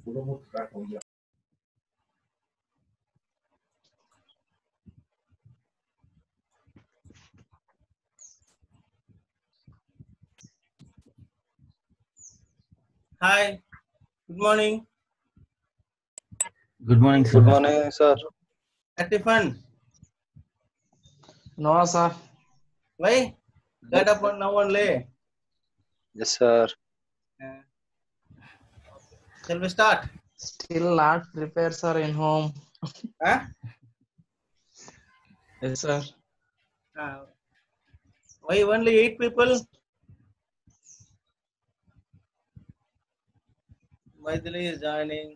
Hi, good morning. Good morning, sir. Good morning, sir. Had fun. No, sir. Why? Got up on now only. Yes, sir. Uh, Shall we start? Still not prepared, sir, in home. Huh? Yes, sir. Why only 8 people? Maithili is joining.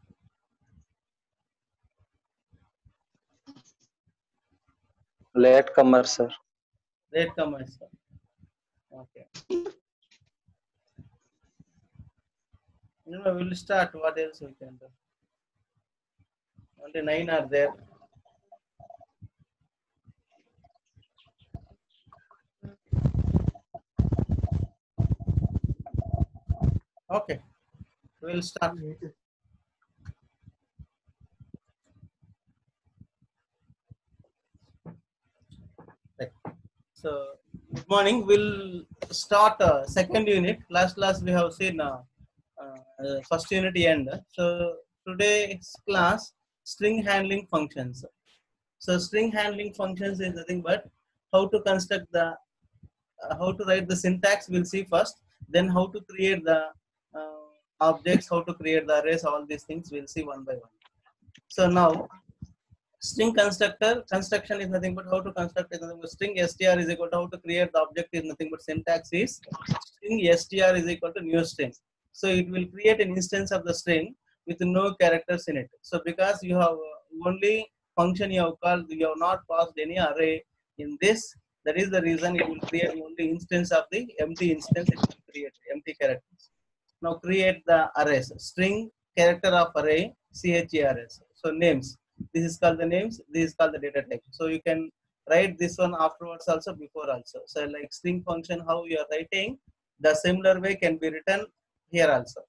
Late comer, sir. Late comers. Okay. We'll start. What else we can do? Only 9 are there. Okay. We'll start. Right. So, good morning. We'll start second unit. Last we have seen first unit end. So, today's class string handling functions. So, string handling functions is nothing but how to construct the how to write the syntax. We'll see first. Then how to create the objects, how to create the arrays. All these things we'll see one by one. So now string construction is nothing but how to construct is nothing but string str is equal to how to create the object is nothing but syntax is string str is equal to new string. So it will create an instance of the string with no characters in it. So because you have only function you have called, you have not passed any array in this, that is the reason it will create only instance of the empty instance, it will create empty characters. Now create the arrays, string character of array chars. So names, this is called the names, this is called the data type. So you can write this one afterwards also, before also. So like string function how you are writing, the similar way can be written here also.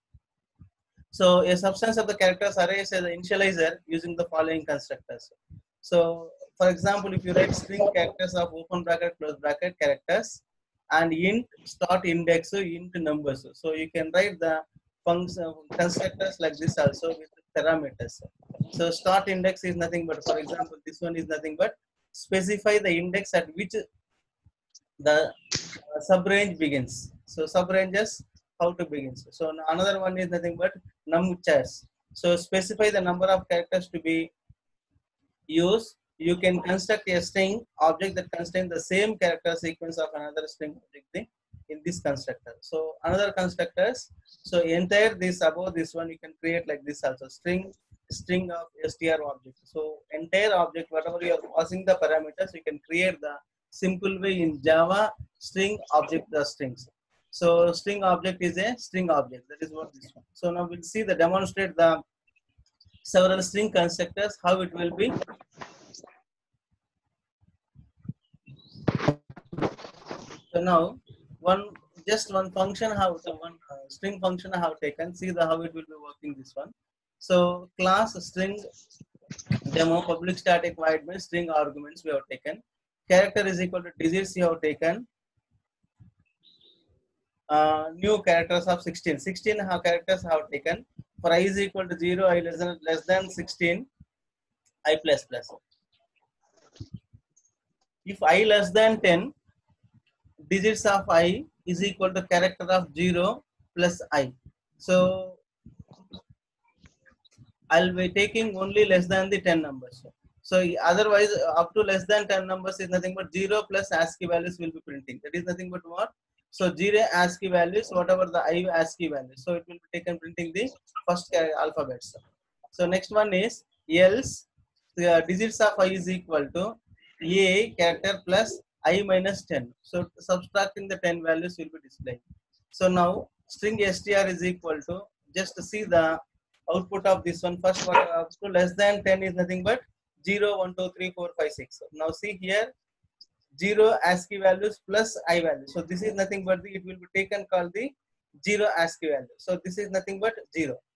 So a substance of the characters array is an initializer using the following constructors. So for example, if you write string characters of open bracket close bracket characters and int start index, so int numbers, so you can write the function constructors like this also with parameters. So start index is nothing but, for example, this one is nothing but specify the index at which the subrange begins. So subranges how to begin. So another one is nothing but numchars. So specify the number of characters to be used. You can construct a string object that contains the same character sequence of another string object in this constructor. So another constructors, so entire this above this one you can create like this also, string of str object. So entire object whatever you are passing the parameters, you can create the simple way in Java string object the strings. So string object is a string object, that is what this one. So now we'll see the demonstrate the several string constructors how it will be. So now one function how to one string function I have taken, see the how it will be working this one. So class string demo public static void main string arguments we have taken, character is equal to digits you have taken, new characters of 16 how characters have taken. For I is equal to 0, I less than 16, I plus plus. If I less than 10, digits of I is equal to character of 0 plus I. So I'll be taking only less than the 10 numbers. So otherwise up to less than 10 numbers is nothing but 0 plus ASCII values will be printing. That is nothing but what? So 0 ASCII values, whatever the I ASCII values. So it will be taken printing the first alphabets. So next one is else the digits of I is equal to A character plus I minus 10. So subtracting the 10 values will be displayed. So now string str is equal to, just to see the output of this one, first what up to less than 10 is nothing but 0 1 2 3 4 5 6. Now see here 0 ASCII values plus I value. So this is nothing but it will be taken called the 0 ASCII value. So this is nothing but 0.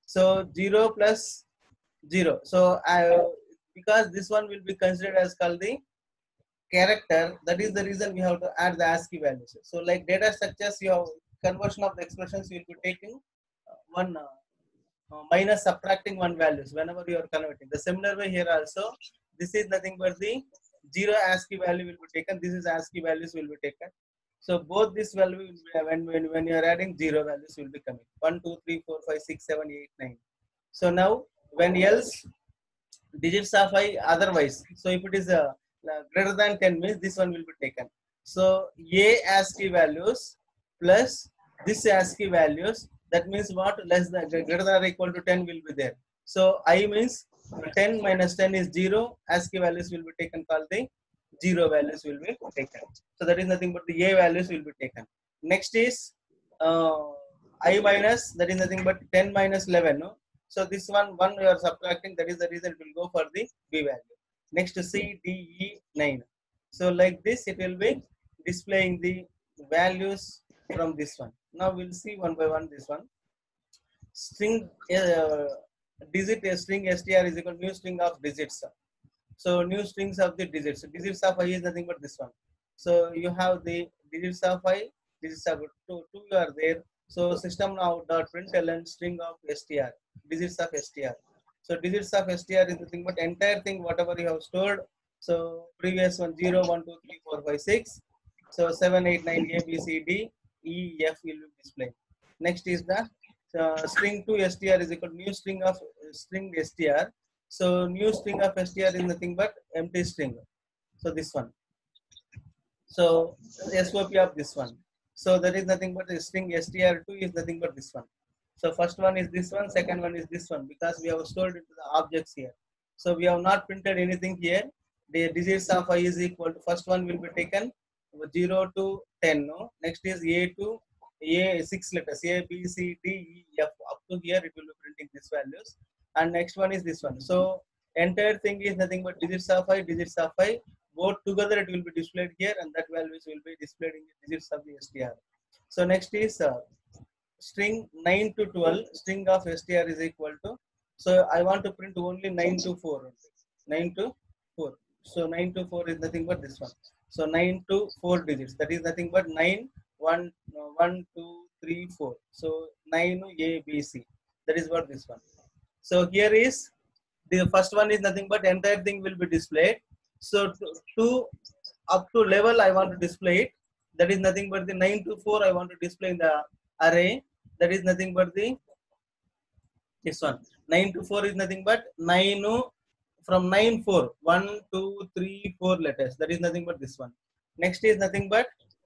So 0 plus 0. So because this one will be considered as called the character, that is the reason we have to add the ASCII values. So like data structures, you have conversion of the expressions, you will be taking one minus subtracting one values whenever you are converting. The similar way here also, this is nothing but the 0 ASCII value will be taken, this is ASCII values will be taken. So both this value will be, when you are adding 0 values will be coming 1 2 3 4 5 6 7 8 9. So now when else digits of I otherwise, so if it is greater than 10 means this one will be taken. So a ASCII values plus this ASCII values, that means what, less than greater than or equal to 10 will be there. So I means 10 minus 10 is 0, ASCII values will be taken, called the 0 values will be taken. So that is nothing but the a values will be taken. Next is uh, I minus, that is nothing but 10 minus 11, no? So this one you are subtracting, that is the reason it will go for the b value. Next C, D, E, 9. So like this it will be displaying the values from this one. Now we'll see one by one this one. String digit string str is equal to new string of digits. So new strings of the digits. Digits of I is nothing but this one. So you have the digits of I, digits of 2 you are there. So system now dot println string of str, digits of str. So digits of str is nothing but entire thing whatever you have stored. So previous one 0 1 2 3 4 5 6. So 7 8 9 A B C D E F will be displayed. Next is the string to str is equal to new string of string str. So new string of str is nothing but empty string. So this one. So SOP of this one. So there is nothing but the string str2 is nothing but this one. So first one is this one, second one is this one, because we have stored into the objects here. So we have not printed anything here. The digits of I is equal to, first one will be taken 0 to 10. No? Next is A to A, 6 letters, A, B, C, D, E, F. Up to here it will be printing these values. And next one is this one. So entire thing is nothing but digits of I, digits of I. Both together it will be displayed here, and that values will be displayed in the digits of the str. So next is string 9 to 12. String of str is equal to, so I want to print only 9 to 4. 9 to 4. So 9 to 4 is nothing but this one. So 9 to 4 digits. That is nothing but 9, 1, 1, 2, 3, 4. So 9 A, B, C. That is what this one. So here is the first one is nothing but entire thing will be displayed. So to up to level I want to display it. That is nothing but the 9 to 4 I want to display in the array. That is nothing but the this one. 9 to 4 is nothing but 9 from 9 4 1 2 3 4 letters. That is nothing but this one. Next is nothing but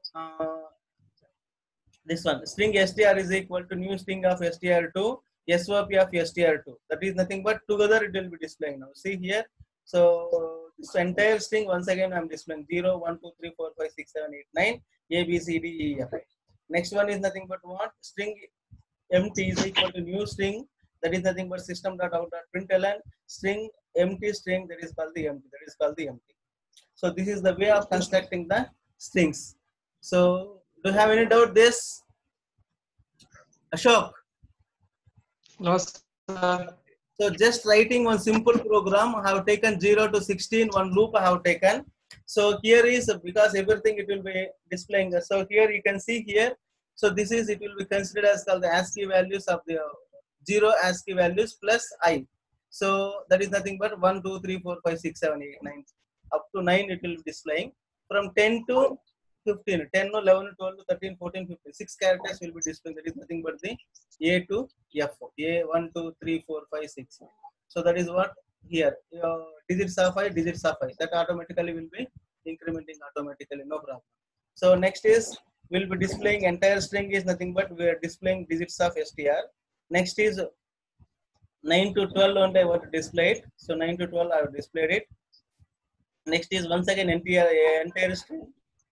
this one. String str is equal to new string of str2 SOP of str2. That is nothing but together it will be displaying now. See here. So this entire string once again I am displaying 0 1 2 3 4 5 6 7 8 9 A B C D E F. Next one is nothing but what, string empty is equal to new string, that is nothing but system.out.println string empty string, that is called the empty. That is called the empty. So this is the way of constructing the strings. So do you have any doubt this? Ashok? No, sir. So just writing one simple program, I have taken 0 to 16, one loop I have taken. So here is, because everything it will be displaying. So here you can see here. So this is, it will be considered as called the ASCII values of the 0 ASCII values plus I. So that is nothing but 1, 2, 3, 4, 5, 6, 7, 8, 9. Up to 9 it will be displaying. From 10 to 15, 10, 11, 12, 13, 14, 15. 6 characters will be displaying. That is nothing but the A to F. A 1, 2, 3, 4, 5, 6. So that is what here. Digits of I, digits of I. That automatically will be incrementing automatically, no problem. So next is, we'll be displaying entire string is nothing but we are displaying digits of str. Next is 9 to 12 only I want to display it. So 9 to 12 I have displayed it. Next is once again entire string.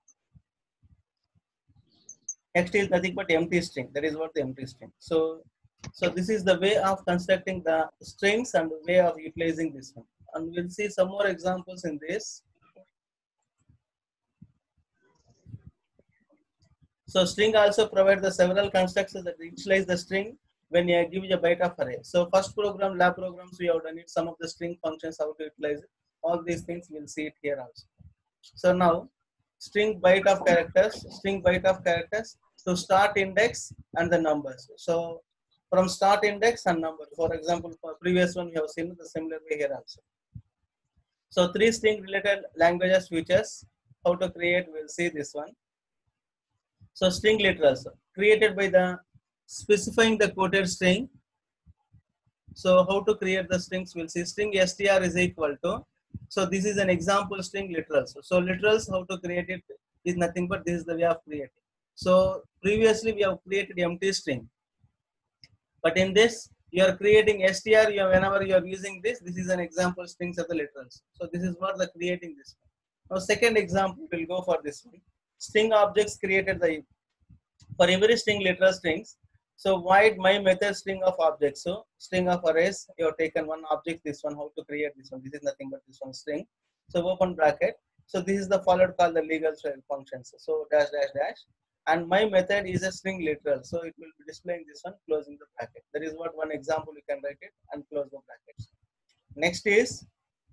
Next is nothing but empty string. That is what the empty string. So this is the way of constructing the strings and the way of utilizing this one. And we'll see some more examples in this. So string also provides the several constructions that initialize the string when you give a byte of array. So first program, lab programs, we have done it. Some of the string functions, how to utilize it. All these things we'll see it here also. So now string byte of characters to start index and the numbers. So from start index and number. For example, for previous one we have seen the similar way here also. So 3 string related languages features. How to create? We'll see this one. So string literals created by the specifying the quoted string. So how to create the strings? We'll see string str is equal to. So this is an example string literals. So literals, how to create it is nothing but this is the way of creating. So previously we have created empty string, but in this you are creating str. Whenever you are using this is an example strings of the literals. So this is what the creating this one. Now second example we'll go for this one. String objects created for every string literal strings. So void my method string of objects. So string of arrays, you have taken one object, this one, how to create this one. This is nothing but this one string. So open bracket. So this is the followed called the legal functions. So dash dash dash. And my method is a string literal. So it will be displaying this one, closing the bracket. That is what one example you can write it and close the brackets. Next is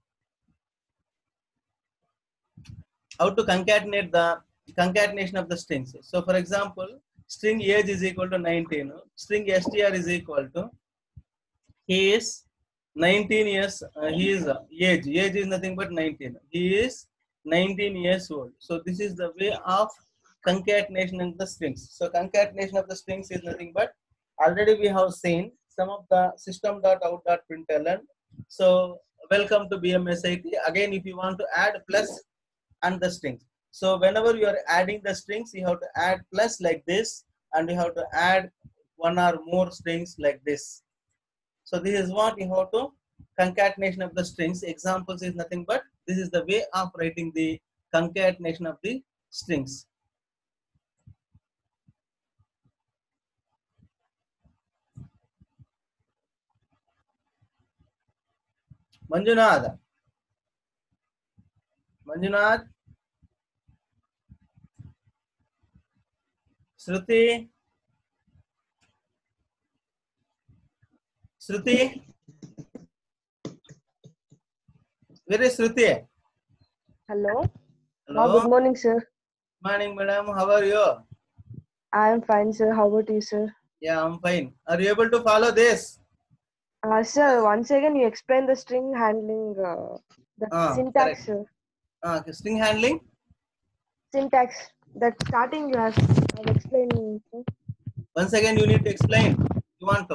how to concatenate the concatenation of the strings. So for example, string age is equal to 19. String str is equal to he is 19 years. He is age. Age is nothing but 19. He is 19 years old. So this is the way of concatenation of the strings. So concatenation of the strings is nothing but already we have seen some of the system.out.println. So welcome to BMSIT. Again, if you want to add plus and the strings. So whenever you are adding the strings, you have to add plus like this, and you have to add one or more strings like this. So this is what you have to concatenation of the strings. Examples is nothing but this is the way of writing the concatenation of the strings. Manjunath. Shruti. Where is Shruti? Hello. Hello. Good morning, sir. Morning, madam. How are you? I am fine, sir. How about you, sir? Yeah, I'm fine. Are you able to follow this? Sir, once again, you explain the string handling, the syntax, correct. sir. String handling? Syntax. That starting you have explained, sir. Once again, you need to explain. You want to?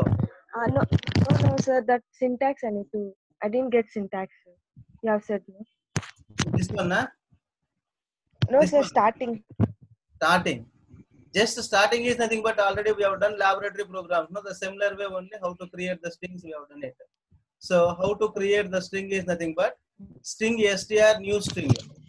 No, sir. That syntax I didn't get syntax, sir. You have said no. This one, nah? No, this sir. one. Starting. Just starting is nothing but already we have done laboratory programs. No, the similar way only how to create the strings we have done it. So how to create the string is nothing but string str new string.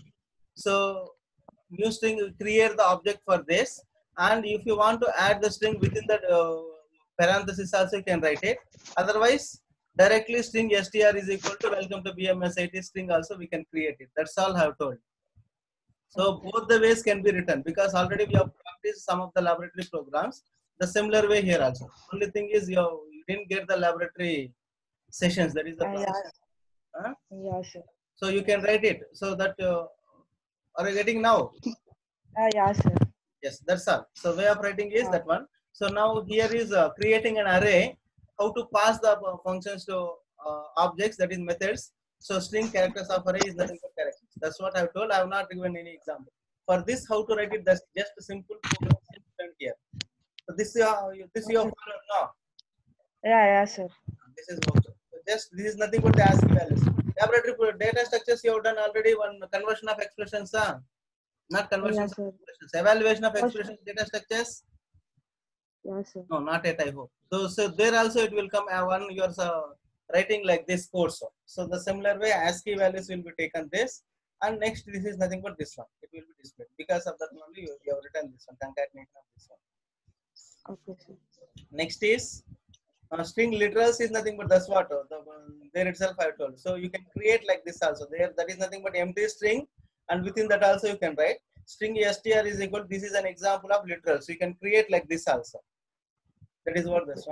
So new string will create the object for this, and if you want to add the string within that parenthesis also you can write it. Otherwise directly string str is equal to welcome to BMSIT string also we can create it. That's all I have told. So both the ways can be written because already we have practiced some of the laboratory programs. The similar way here also. Only thing is you didn't get the laboratory sessions. That is the problem. Yeah, sir. So you can write it. So that are you getting now? Yeah, sir. Yes, that's all. So way of writing is that one. So now here is creating an array. How to pass the functions to objects, that is methods. So string characters of array is nothing but characters. That's what I've told. I have not given any example. For this, how to write it? That's just a simple program here. So this you have followed now. Yeah, sir. This is also. So just this is nothing but the ASCII values. Laboratory data structures you have done already. One conversion of expressions, not conversion of expressions. Evaluation of expressions, data structures. Yes, sir. No, not yet. I hope. So there also it will come one you are writing like this course. So the similar way ASCII values will be taken this, and next this is nothing but this one. It will be displayed because of that only you have written this one concatenation of this one. Okay, sir. Next is string literals is nothing but that's what there itself I told. So you can create like this also. There that is nothing but empty string, and within that also you can write string str is equal. This is an example of literal. So you can create like this also. That is what this one.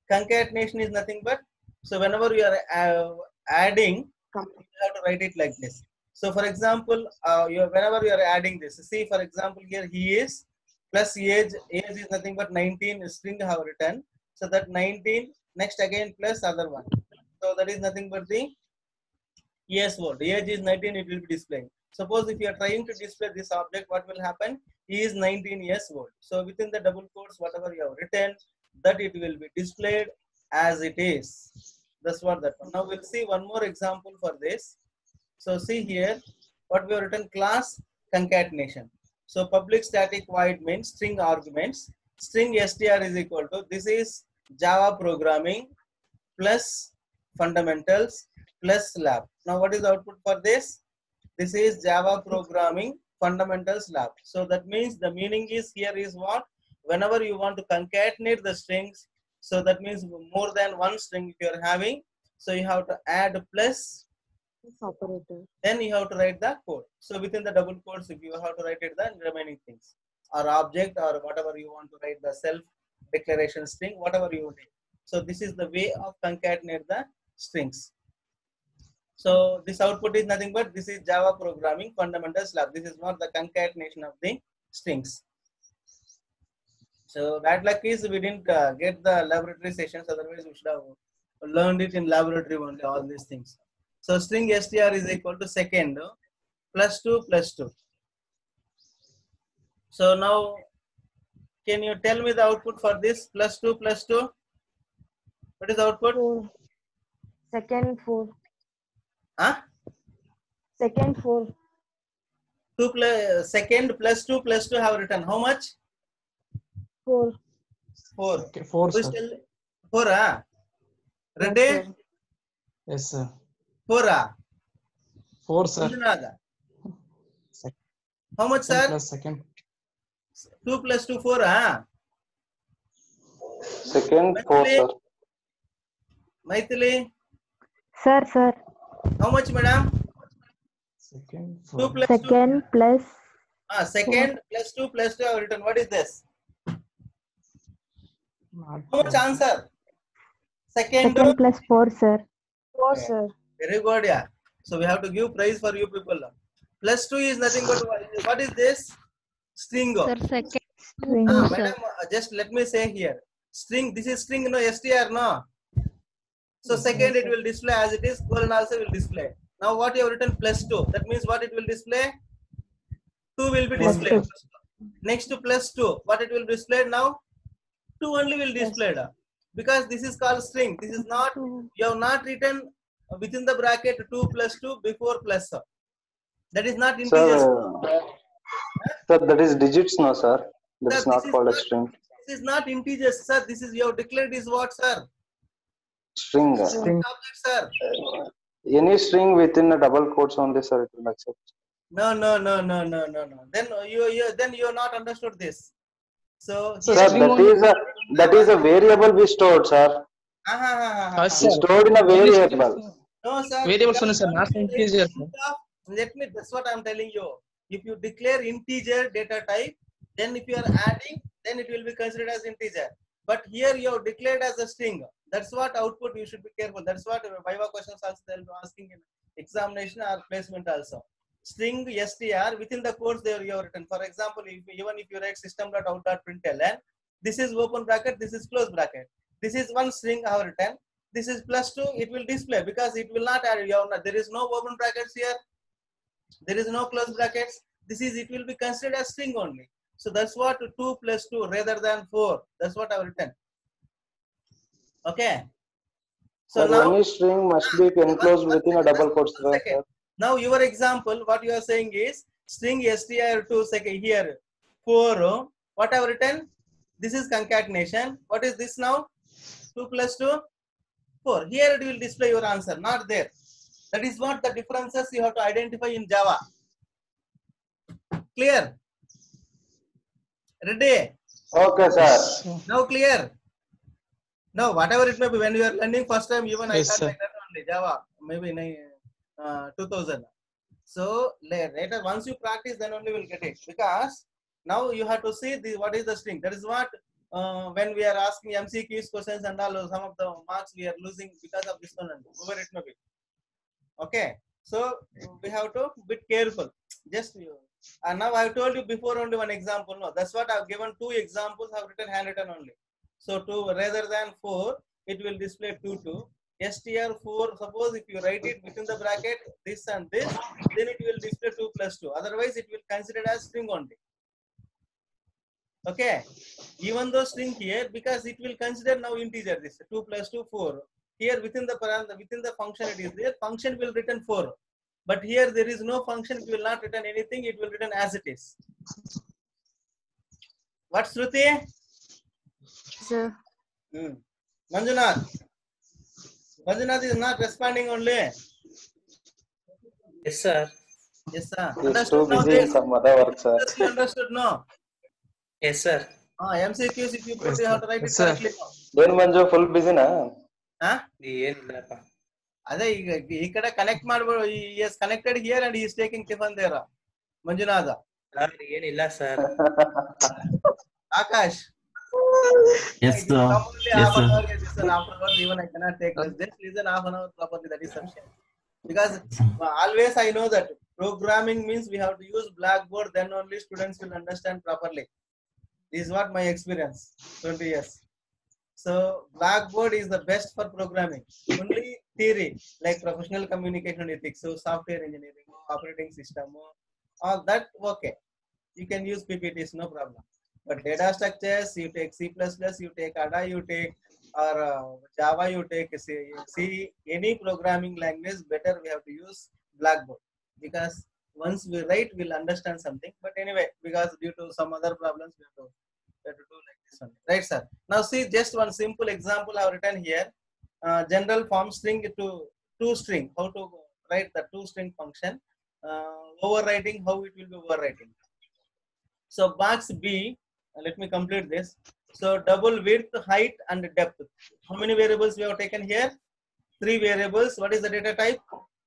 Concatenation is nothing but, so whenever you are adding, you have to write it like this. So for example, whenever you are adding this, see for example here he is plus age is nothing but 19 string I have written. So that 19 next again plus other one. So that is nothing but the years old. Age is 19, it will be displaying. Suppose if you are trying to display this object, what will happen? He is 19 years old. So within the double quotes, whatever you have written, that it will be displayed as it is. That's what that one. Now we'll see one more example for this. So see here, what we have written, class concatenation. So public static void means string arguments. String str is equal to, this is Java programming plus fundamentals plus lab. Now what is the output for this? This is Java programming fundamentals lab. So that means the meaning is here is what? Whenever you want to concatenate the strings, so that means more than one string if you are having, so you have to add plus, Operator. then you have to write the code. So within the double quotes, if you have to write it, the remaining things or object or whatever you want to write, the self declaration string, whatever you want. So this is the way of concatenate the strings. So this output is nothing but, this is Java programming fundamentals lab. This is not the concatenation of the strings. So bad luck is we didn't get the laboratory sessions, otherwise we should have learned it in laboratory only, all these things. So string str is equal to second plus 2 plus 2. So now can you tell me the output for this plus 2 plus 2? What is the output? 4. Second 4. Huh? Second 4. 2 plus second plus 2 plus 2 have written how much? 4. 4. Okay, 4, Who is sir. tell- 4 ah? Ready? Yes, sir. 4 ah? 4, sir. Manjunath? Second How much sir? plus second. 2 plus 2 4 ah? Second, 4, sir. Maithili? Sir. How much madam? Second, 2 4. plus 2. Second plus Second plus 2 plus 2 have written. What is this? Not How much answer? Second. plus 4, sir. 4, sir. Very good, yeah. So we have to give prize for you people. Plus 2 is nothing but what is this? String. Sir, second. String. Madam, just let me say here. String, this is string, no str, no. So second it will display as it is, colon also will display. Now what you have written plus 2, that means what it will display? 2 will be Plus displayed. 2. Next to plus 2, what it will display now? 2 only will display. Because this is called string. This is not, you have not written within the bracket 2 plus 2 before plus. That is not integer. Sir, that is digits, no, sir. That Sir, is not this is called a not- string. This is not integers, sir. This is, you have declared is what, sir? String. String. Object, sir. Any string within a double quotes only, sir, it will accept. No. Then you have not understood this. So So Sir, string that is a variable we stored, sir. Sir. We stored in a variable. No, sir. Variables only, because sir, not integer, sir. Let me. That's what I'm telling you. If you declare integer data type, then if you are adding, then it will be considered as integer. But here you have declared as a string. That's what output you should be careful. That's what Viva questions also they'll be asking in examination or placement also. String str within the quotes there you have written. For example, even if you write system.out.println, this is open bracket, this is close bracket. This is one string I have written. This is plus 2. It will display because it will not add. There is no open brackets here. There is no close brackets. This is, it will be considered as string only. So that's what 2 plus 2 rather than 4. That's what I have written. Okay. So Sir, now any string must be enclosed within a double quotes. one second. Now your example, what you are saying is string str2 second here 4. What I have written? This is concatenation. What is this now? 2 plus 2 4. Here it will display your answer, not there. That is what the differences you have to identify in Java. Clear? Ready? Okay, sir. Now clear? Now whatever it may be, when you are learning first time, even I Yes, thought sir. like that only Java, maybe in 2000. So later, once you practice, then only will get it. Because now you have to see what is the string. That is what when we are asking MCQs questions and all, some of the marks we are losing because of this one and overwritten a bit. Okay, so we have to be careful. Just and now I told you before only one example. No, that's what I've given 2 examples. I've written handwritten only. So 2 rather than 4, it will display 2 2. STR4. Suppose if you write it within the bracket this and this, then it will display 2 plus 2. Otherwise, it will consider as string only. Okay, even though string here, because it will consider now integer this 2 plus 2 4. Here within the function it is there. Function will return 4. But here there is no function, it will not return anything, it will return as it is. What, Shruti? Sir. Manjunath. Manjunath is not responding only. Yes, sir. Yes, sir. He's too Understood now busy in this? some other work, sir. You understood no? Yes, sir. MCQs if you put, Yes, you have to write yes, it sir. correctly now. Then Manju full busy na? Huh? ಏನಿಲ್ಲಪ್ಪ. ಅದೇ ಈ ಕಡೆ connect ಮಾಡ್ಬೋದು. He is connected here and he is taking tiffin there. Manjunatha. ಏನಿಲ್ಲ sir. Akash. Yes, sir. Yes, sir. Afterwards, even I cannot take this. Just listen half an hour properly. That is sufficient. Because always I know that programming means we have to use Blackboard. Then only students will understand properly. This is what my experience. 20 years. So Blackboard is the best for programming. Only theory like professional communication ethics, so software engineering, operating system, all that okay. You can use PPTs, no problem. But data structures, you take C++, you take ADA, you take or Java, you take C, any programming language. Better we have to use Blackboard because once we write, we'll understand something. But anyway, because due to some other problems, we have to do like this one, right, sir? Now see, just one simple example I have written here. General form string to string. How to write the to string function? Overwriting. How it will be overwriting? So box B. Let me complete this. So double width, height, and depth. How many variables we have taken here? 3 variables. What is the data type?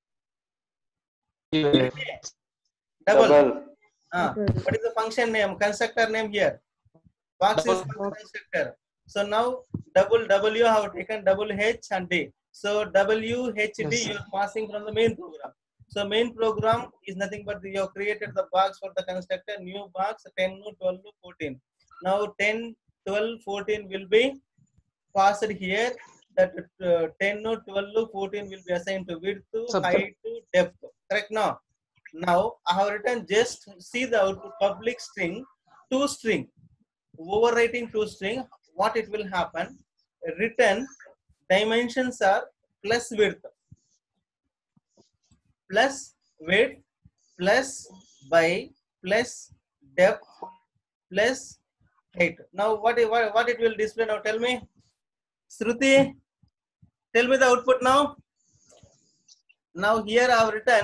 Double. What is the function name? Constructor name here. Box is constructor. So now double W have taken double H and D. So WHD you are passing from the main program. So main program is nothing but you have created the box for the constructor, new box 10, 12, 14. Now 10, 12, 14 will be passed here. That 10, 12, 14 will be assigned to width, height, depth. Correct now? Now I have written just see the output public string to string. Overwriting to string, what it will happen? Return dimensions are plus width plus by plus depth plus height. Now what it will display now? Tell me, Shruti. Tell me the output now. Now here I have written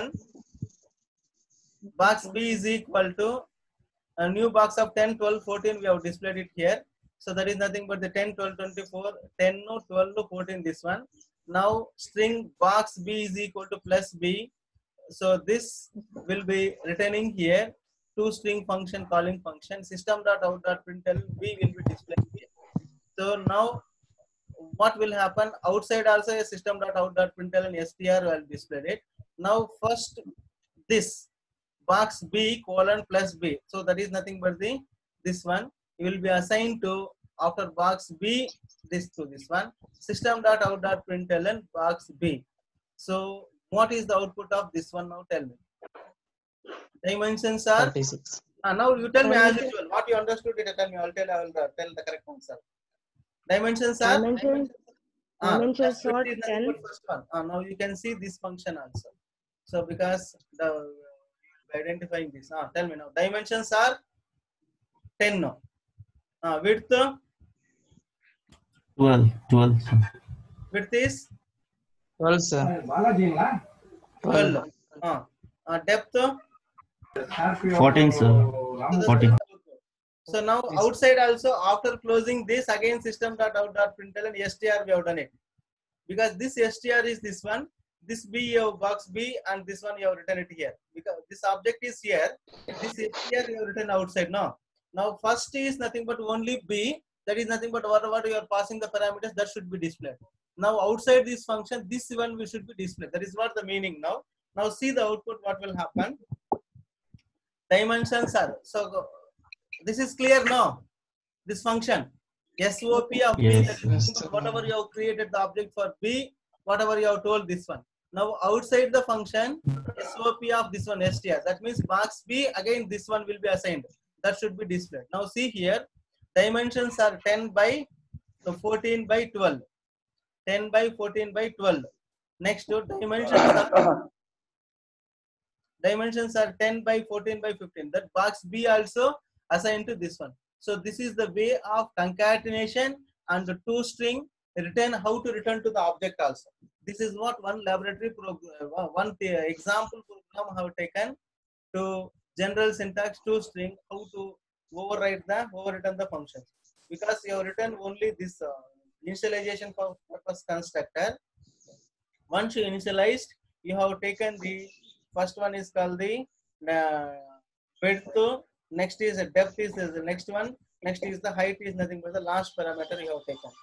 box B is equal to a new box of 10, 12, 14. We have displayed it here. So that is nothing but the 10, 12, 24, 10, 12, 14. This one. Now string box B is equal to plus B. So this will be returning here. To string function calling function system.out.println B will be displayed here. So now what will happen? Outside also a system.out.println str will display it. Now first this box B colon plus B. So that is nothing but this one. You will be assigned to after box B this to this one system.out.println box B. So what is the output of this one now? Tell me. Dimensions are 36. now you tell me as usual. What you understood it, tell me. I will tell the correct answer. Dimensions are Dimensions are 10. First one. Now you can see this function also. So because the identifying this. Tell me now. Dimensions are 10 now. Width 12. width is 12, sir. 12. Depth 14, sir. 14. So now outside also after closing this again system.out.println str we have done it because this str is this one. This B of box B and this one you have written it here because this object is here. This str you have written outside now. Now first is nothing but only B that is nothing but whatever you are passing the parameters, that should be displayed. Now outside this function, this one we should be displayed. That is what the meaning now. Now see the output, what will happen. Dimensions are, so this is clear now. This function SOP of B, Yes. that is whatever you have created the object for B, whatever you have told this one. Now outside the function SOP of this one STR, that means box B, again this one will be assigned. That should be displayed. Now see here, dimensions are 10 by 14 by 12. 10 by 14 by 12. Next to dimensions are 10 by 14 by 15. That box B also assigned to this one. So this is the way of concatenation and the toString return, how to return to the object also. This is what one laboratory program, one example program have taken to general syntax toString, how to overwritten the functions. Because you have written only this initialization purpose constructor. Once you initialized, you have taken the first one is called the width. Next is the depth is the next one. Next is the height is nothing but the last parameter you have taken.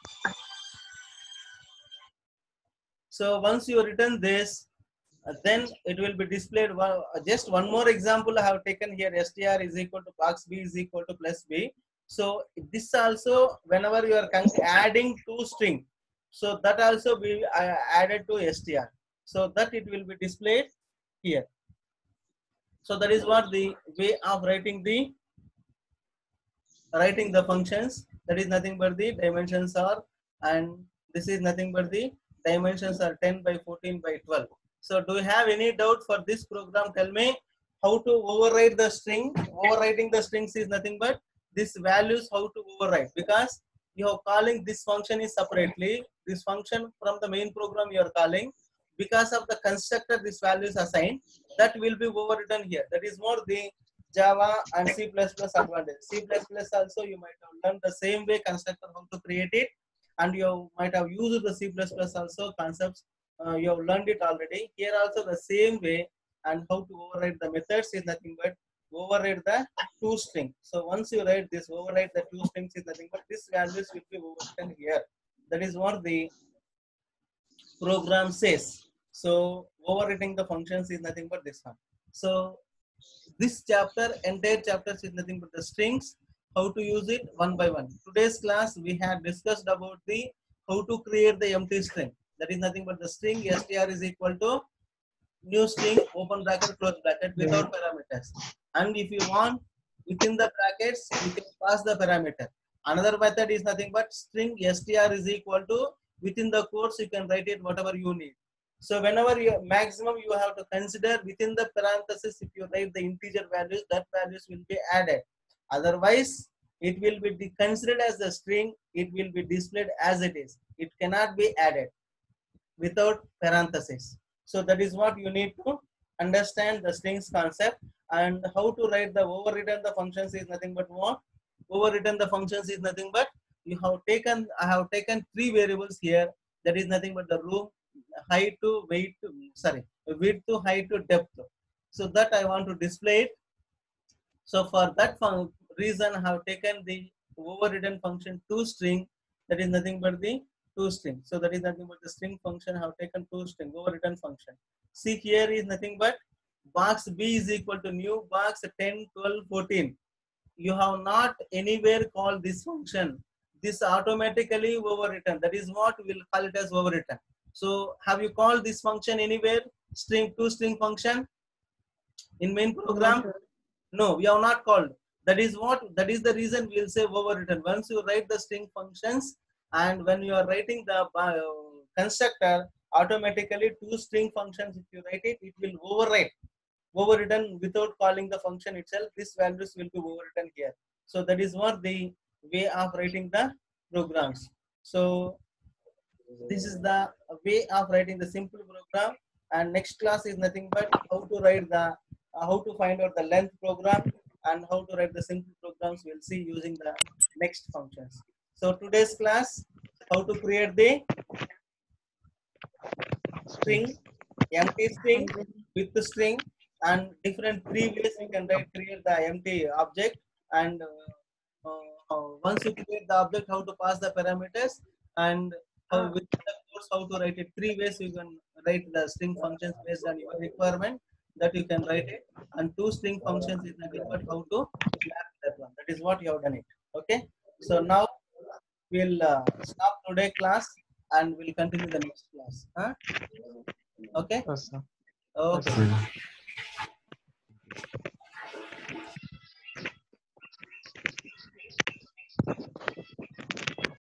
So once you return this, then it will be displayed. Just one more example I have taken here. STR is equal to box B is equal to plus B. So this also, whenever you are adding toString, so that also be added to STR. So that it will be displayed here. So that is what the way of writing the functions. That is nothing but the dimensions are, and this is nothing but the dimensions are 10 by 14 by 12. So do you have any doubt for this program? Tell me how to override the string. Overwriting the strings is nothing but this values how to override, because you are calling this function is separately. This function from the main program you are calling, because of the constructor this value is assigned, that will be overwritten here. That is more the Java and C++ advantage. C++ also you might have learned the same way constructor how to create it, and you might have used the C++ also concepts. You have learned it already. Here also the same way, and how to override the methods is nothing but override the toString. So once you write this, override the toStrings is nothing but this values will be overwritten here. That is what the program says. So overwriting the functions is nothing but this one. So this chapter, entire chapter is nothing but the strings, how to use it one by one. Today's class we had discussed about the how to create the empty string. That is nothing but the string str is equal to new string open bracket close bracket without parameters. And if you want within the brackets, you can pass the parameter. Another method is nothing but string str is equal to within the quotes you can write it whatever you need. So whenever you maximum you have to consider within the parenthesis, if you write the integer values, that values will be added. Otherwise, it will be considered as a string. It will be displayed as it is. It cannot be added without parenthesis. So that is what you need to understand the strings concept, and how to write the overwritten the functions is nothing but what? Overwritten the functions is nothing but you have taken, I have taken three variables here. That is nothing but the room, height to weight, width to height to depth. So that I want to display it. So for that reason, I have taken the overridden function toString. That is nothing but the toString. So that is nothing but the string function. I have taken toString overridden function. See here is nothing but box B is equal to new box 10, 12, 14. You have not anywhere called this function. This automatically overwritten. That is what we will call it as overwritten. So have you called this function anywhere? String toString function in main program? No, we have not called. That is the reason we will say overwritten. Once you write the string functions, and when you are writing the constructor, automatically toString functions, if you write it, it will overwritten without calling the function itself. These values will be overwritten here. So that is what the way of writing the programs. So this is the way of writing the simple program. And next class is nothing but how to write the how to find out the length program and how to write the simple programs. We'll see using the next functions. So today's class, how to create the string, empty string with the string, and different three ways we can create the empty object, and once you create the object, how to pass the parameters, and how within the course how to write it. 3 ways you can write the string functions based on your requirement, that you can write it, and 2 string functions is nothing but how to map that one. That is what you have done it. Okay. So now we'll stop today class and we'll continue the next class. Huh? Okay. Yes, sir. Okay. Yes, sir.